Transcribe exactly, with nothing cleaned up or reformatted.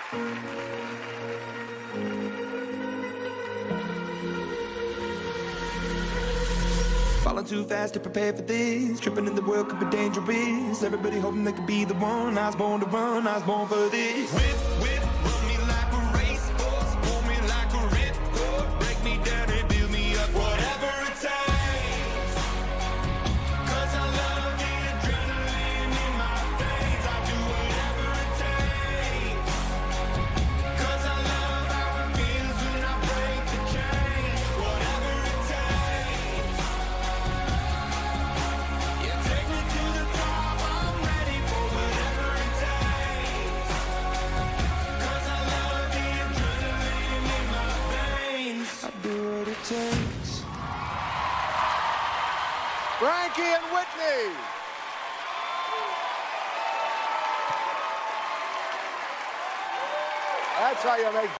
Falling too fast to prepare for this. Tripping in the world could be dangerous. Everybody hoping they could be the one. I was born to run, I was born for this. Whip, whip, run me like a racehorse. Pull me like a ripcord. Break me down and build me up. Whatever it takes. Cause I love the adrenaline in my veins. I do whatever it takes. Cause I love how it feels when I break the chains. Whatever it takes. Yeah, take me to the top. I'm ready for whatever it takes. Cause I love the adrenaline in my veins. I do what it takes. Frankie and Witney. That's how you make